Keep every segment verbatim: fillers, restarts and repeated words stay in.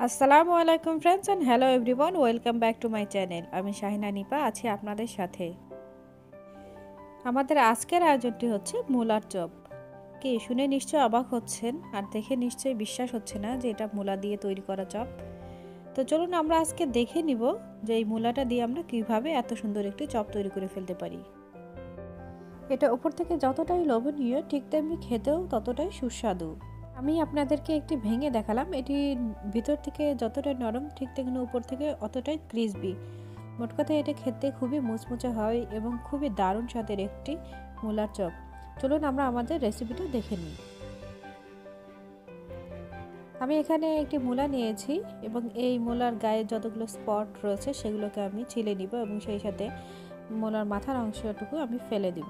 আসসালামু আলাইকুম friends and hello everyone, welcome back to my channel. আমি শাহিনা নিপা আছি আপনাদের সাথে। আমাদের আজকের আয়োজনটি হচ্ছে মূলার চপ। কি শুনে নিশ্চয় অবাক হচ্ছেন আর দেখে নিশ্চয়ই বিশ্বাস হচ্ছে না যে এটা মূলা দিয়ে তৈরি করা চপ। তো চলুন আমরা আজকে দেখে নিব যে এই মূলাটা দিয়ে আমরা কিভাবে এত সুন্দর একটি চপ তৈরি করে ফেলতে পারি। এটা উপর থেকে যতটাই লোভনীয় ঠিক তেমনি খেতেও ততটাই সুস্বাদু। আমি আপনাদেরকে একটি ভেঙে দেখালাম, এটি ভিতর থেকে যতটা নরম ঠিক তেমনি উপর থেকে অতটাই ক্রিসপি। মোট কথা এটা খেতে খুবই মুচমুচে হয় এবং খুবই দারুণ স্বাদের একটি মূলার চপ। চলুন আমরা আমাদের রেসিপিটা দেখে নিই। আমি এখানে একটি মূলা নিয়েছি এবং এই মূলার গায়ে যতগুলো স্পট রয়েছে সেগুলোকে আমি ছিলে নিব এবং সেই সাথে মূলার মাথার অংশটুকু আমি ফেলে দিব।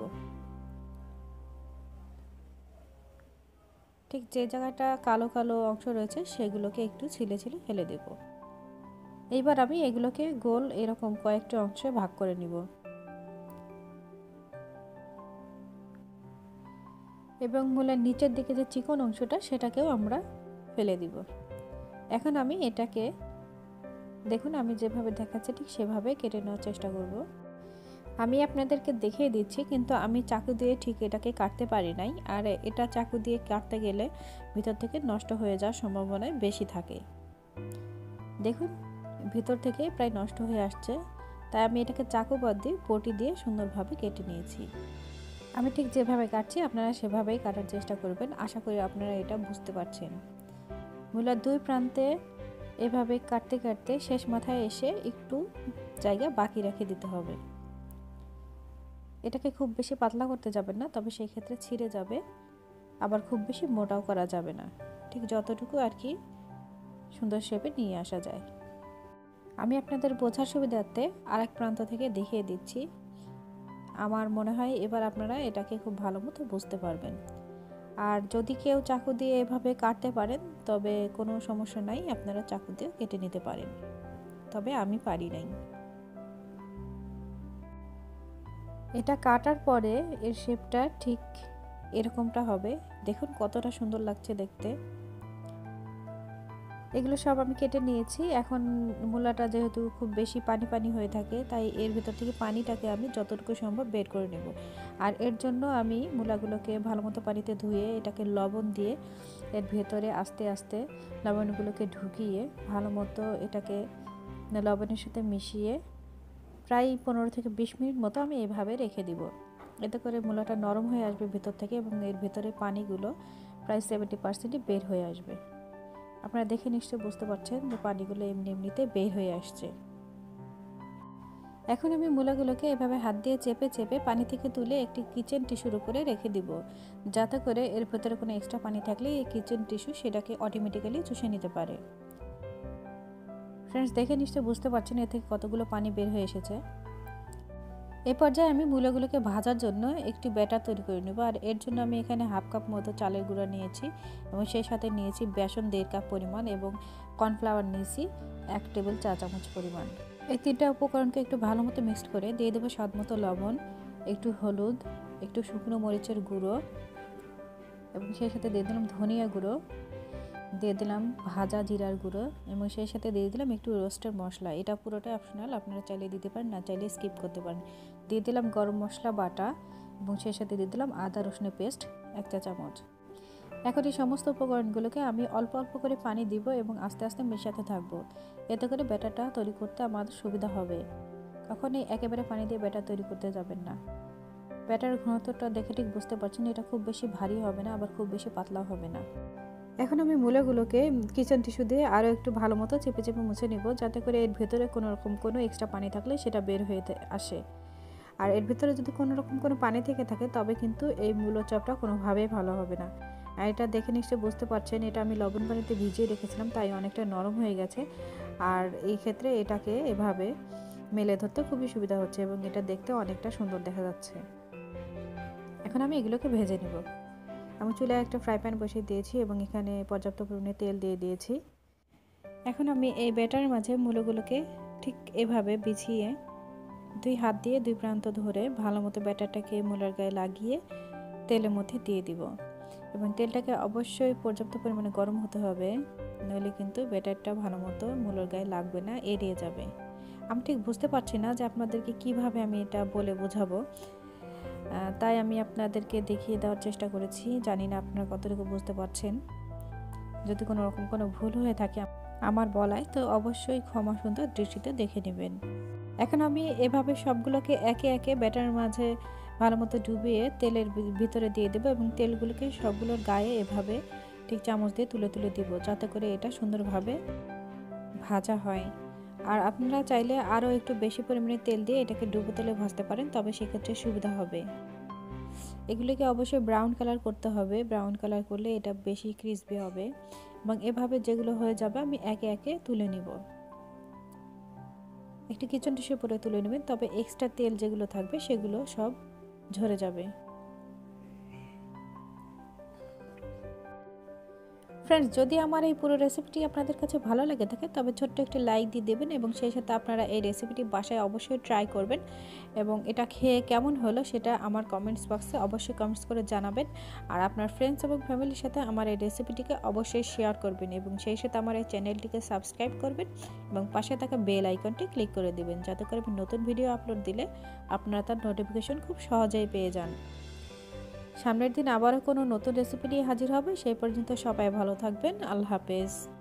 ঠিক যে জায়গাটা কালো কালো অংশ রয়েছে সেগুলোকে একটু ছিলে ছিলে ফেলে দেব। এইবার আমি এগুলোকে গোল এরকম কয়েকটা অংশে ভাগ করে নিব এবং মূলের নিচের দিকে যে চিকন অংশটা সেটাকেও আমরা ফেলে দিব। এখন আমি এটাকে দেখুন আমি যেভাবে দেখাচ্ছি ঠিক সেভাবে কেটে নেওয়ার চেষ্টা করব। আমি আপনাদেরকে দেখিয়ে দিচ্ছি, কিন্তু আমি চাকু দিয়ে ঠিক এটাকে কাটতে পারি নাই, আর এটা চাকু দিয়ে কাটতে গেলে ভিতর থেকে নষ্ট হয়ে যাওয়ার সম্ভাবনা বেশি থাকে। দেখুন ভিতর থেকে প্রায় নষ্ট হয়ে আসছে, তাই আমি এটাকে চাকু বাদ দিয়ে বটি দিয়ে সুন্দরভাবে কেটে নিয়েছি। আমি ঠিক যেভাবে কাটছি আপনারা সেভাবেই কাটার চেষ্টা করবেন। আশা করি আপনারা এটা বুঝতে পারছেন। মূলার দুই প্রান্তে এভাবে কাটতে কাটতে শেষ মাথায় এসে একটু জায়গা বাকি রেখে দিতে হবে। এটাকে খুব বেশি পাতলা করতে যাবেন না, তবে সেই ক্ষেত্রে ছিঁড়ে যাবে। আবার খুব বেশি মোটাও করা যাবে না, ঠিক যতটুকু আর কি সুন্দর শেপে নিয়ে আসা যায়। আমি আপনাদের বোঝার সুবিধার্থে আরেক প্রান্ত থেকে দেখিয়ে দিচ্ছি। আমার মনে হয় এবার আপনারা এটাকে খুব ভালো মতো বুঝতে পারবেন। আর যদি কেউ চাকু দিয়ে এভাবে কাটতে পারেন তবে কোনো সমস্যা নাই, আপনারা চাকু দিয়ে কেটে নিতে পারেন, তবে আমি পারি নাই। এটা কাটার পরে এর শেপটা ঠিক এরকমটা হবে। দেখুন কতটা সুন্দর লাগছে দেখতে। এগুলো সব আমি কেটে নিয়েছি। এখন মূলাটা যেহেতু খুব বেশি পানি পানি হয়ে থাকে, তাই এর ভিতর থেকে পানিটাকে আমি যতটুকু সম্ভব বের করে নেব। আর এর জন্য আমি মূলাগুলোকে ভালো মতো পানিতে ধুয়ে এটাকে লবণ দিয়ে এর ভেতরে আস্তে আস্তে লবণগুলোকে ঢুকিয়ে ভালো মতো এটাকে লবণের সাথে মিশিয়ে প্রায় পনেরো থেকে বিশ মিনিট মতো আমি এভাবে রেখে দিব। এতে করে মূলাটা নরম হয়ে আসবে ভেতর থেকে এবং এর ভেতরে পানিগুলো প্রায় সেভেন্টি পার্সেন্টই বের হয়ে আসবে। আপনারা দেখে নিশ্চয়ই বুঝতে পারছেন যে পানিগুলো এমনি এমনিতে বের হয়ে আসছে। এখন আমি মূলাগুলোকে এভাবে হাত দিয়ে চেপে চেপে পানি থেকে তুলে একটি কিচেন টিস্যুর উপরে রেখে দিব, যাতে করে এর ভেতরে কোনো এক্সট্রা পানি থাকলে এই কিচেন টিস্যু সেটাকে অটোমেটিক্যালি চুষে নিতে পারে। ফ্রেন্ডস দেখে নিশ্চয়ই বুঝতে পারছেন এর থেকে কতগুলো পানি বের হয়ে এসেছে। এই পর্যায়ে আমি মূলাগুলোকে ভাজার জন্য একটি ব্যাটার তৈরি করে নেব। আর এর জন্য আমি এখানে হাফ কাপ মতো চালের গুঁড়া নিয়েছি এবং সেই সাথে নিয়েছি বেসন দেড় কাপ পরিমাণ এবং কর্নফ্লাওয়ার নিয়েছি এক টেবিল চা চামচ পরিমাণ। এই তিনটা উপকরণকে একটু ভালো মতো মিক্সড করে দিয়ে দেবো স্বাদ মতো লবণ, একটু হলুদ, একটু শুকনো মরিচের গুঁড়ো এবং সেই সাথে দিয়ে দিলাম ধনিয়া গুঁড়ো, দিয়ে দিলাম ভাজা জিরার গুঁড়ো এবং সেই সাথে দিয়ে দিলাম একটু রোস্টের মশলা। এটা পুরোটাই অপশনাল, আপনারা চাইলে দিতে পারেন, না চাইলে স্কিপ করতে পারেন। দিয়ে দিলাম গরম মশলা বাটা এবং সেই সাথে দিয়ে দিলাম আদা রসুনের পেস্ট এক চা চামচ। এখন এই সমস্ত উপকরণগুলোকে আমি অল্প অল্প করে পানি দিব এবং আস্তে আস্তে মেশাতে থাকবো। এতে করে ব্যাটারটা তৈরি করতে আমাদের সুবিধা হবে। কখনই একেবারে পানি দিয়ে ব্যাটার তৈরি করতে যাবেন না। ব্যাটারের ঘনত্বটা দেখে ঠিক বুঝতে পারছেন, এটা খুব বেশি ভারী হবে না, আবার খুব বেশি পাতলাও হবে না। এখন আমি মূলাগুলোকে কিচেন টিস্যু দিয়ে আরও একটু ভালো মতো চেপে চেপে মুছে নিব, যাতে করে এর ভেতরে কোনো রকম কোনো এক্সট্রা পানি থাকলে সেটা বের হয়ে আসে। আর এর ভেতরে যদি কোনো রকম কোনো পানি থেকে থাকে তবে কিন্তু এই মূলো চপটা কোনোভাবেই ভালো হবে না। আর এটা দেখে নিশ্চয়ই বুঝতে পারছেন এটা আমি লবণ পানিতে ভিজিয়ে রেখেছিলাম, তাই অনেকটা নরম হয়ে গেছে। আর এই ক্ষেত্রে এটাকে এভাবে মেলে ধরতে খুবই সুবিধা হচ্ছে এবং এটা দেখতে অনেকটা সুন্দর দেখা যাচ্ছে। এখন আমি এগুলোকে ভেজে নেব। আমি চুলায় একটা ফ্রাই প্যান বসিয়ে দিয়েছি এবং এখানে পর্যাপ্ত পরিমাণে তেল দিয়ে দিয়েছি। এখন আমি এই ব্যাটারের মাঝে মূলগুলোকে ঠিক এভাবে বিছিয়ে দুই হাত দিয়ে দুই প্রান্ত ধরে ভালো মতো ব্যাটারটাকে মূলার গায়ে লাগিয়ে তেলের মধ্যে দিয়ে দিব এবং তেলটাকে অবশ্যই পর্যাপ্ত পরিমাণে গরম হতে হবে, নইলে কিন্তু ব্যাটারটা ভালো মতো মূলোর গায়ে লাগবে না, এড়িয়ে যাবে। আমি ঠিক বুঝতে পারছি না যে আপনাদেরকে কিভাবে আমি এটা বলে বোঝাবো, তাই আমি আপনাদেরকে দেখিয়ে দেওয়ার চেষ্টা করেছি। জানি না আপনারা কতটুকু বুঝতে পারছেন। যদি কোনো রকম কোনো ভুল হয়ে থাকে আমার বলায়, তো অবশ্যই ক্ষমা সুন্দর দৃষ্টিতে দেখে নেবেন। এখন আমি এভাবে সবগুলোকে একে একে ব্যাটারের মাঝে ভালো মতো ডুবিয়ে তেলের ভিতরে দিয়ে দেবো এবং তেলগুলোকে সবগুলোর গায়ে এভাবে ঠিক চামচ দিয়ে তুলে তুলে দিব, যাতে করে এটা সুন্দরভাবে ভাজা হয়। আর আপনারা চাইলে আরও একটু বেশি পরিমাণে তেল দিয়ে এটাকে ডুবো তেলে ভাজতে পারেন, তবে সেক্ষেত্রে সুবিধা হবে। এগুলিকে অবশ্যই ব্রাউন কালার করতে হবে, ব্রাউন কালার করলে এটা বেশি ক্রিসপি হবে। এবং এভাবে যেগুলো হয়ে যাবে আমি একে একে তুলে নিব। একটি কিচেন টিস্যু পরে তুলে নেবেন, তবে এক্সট্রা তেল যেগুলো থাকবে সেগুলো সব ঝরে যাবে। ফ্রেন্ডস, যদি আমার এই পুরো রেসিপিটি আপনাদের কাছে ভালো লেগে থাকে তবে ছোট্ট একটি লাইক দিয়ে দেবেন এবং সেই সাথে আপনারা এই রেসিপিটি বাসায় অবশ্যই ট্রাই করবেন এবং এটা খেয়ে কেমন হলো সেটা আমার কমেন্টস বক্সে অবশ্যই কমেন্টস করে জানাবেন। আর আপনার ফ্রেন্ডস এবং ফ্যামিলির সাথে আমার এই রেসিপিটিকে অবশ্যই শেয়ার করবেন এবং সেই সাথে আমার এই চ্যানেলটিকে সাবস্ক্রাইব করবেন এবং পাশে থাকা বেল আইকনটি ক্লিক করে দেবেন, যাতে করে আমি নতুন ভিডিও আপলোড দিলে আপনারা তার নোটিফিকেশন খুব সহজেই পেয়ে যান। সামনের দিন আবারও কোনো নতুন রেসিপি নিয়ে হাজির হবে। সেই পর্যন্ত সবাই ভালো থাকবেন। আল্লাহ হাফেজ।